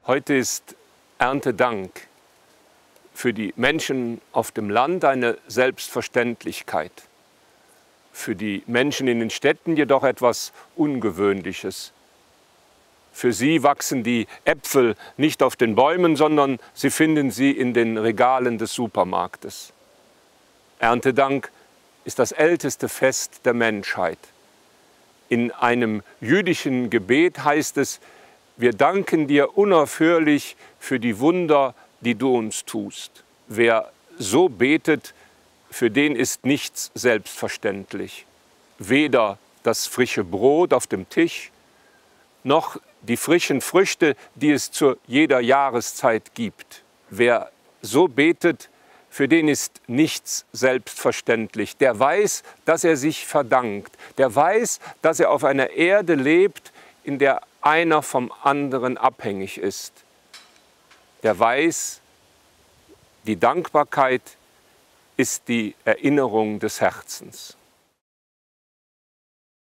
Heute ist Erntedank für die Menschen auf dem Land eine Selbstverständlichkeit. Für die Menschen in den Städten jedoch etwas Ungewöhnliches. Für sie wachsen die Äpfel nicht auf den Bäumen, sondern sie finden sie in den Regalen des Supermarktes. Erntedank ist das älteste Fest der Menschheit. In einem jüdischen Gebet heißt es: Wir danken dir unaufhörlich für die Wunder, die du uns tust. Wer so betet, für den ist nichts selbstverständlich. Weder das frische Brot auf dem Tisch, noch die frischen Früchte, die es zu jeder Jahreszeit gibt. Wer so betet, für den ist nichts selbstverständlich. Der weiß, dass er sich verdankt. Der weiß, dass er auf einer Erde lebt, in der einer vom anderen abhängig ist. Der weiß, die Dankbarkeit ist die Erinnerung des Herzens.